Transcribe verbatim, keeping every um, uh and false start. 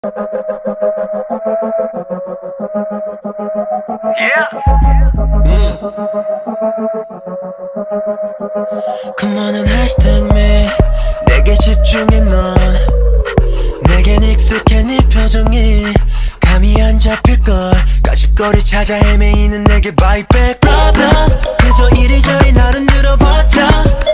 Yeah. 음. 그만은 hashtag me 내게 집중해 넌 내겐 익숙해 네 표정이 감이 안 잡힐걸 까짓거리 찾아 헤매이는 내게 buy back blah blah 그저 이리저리 나를 늘어봤자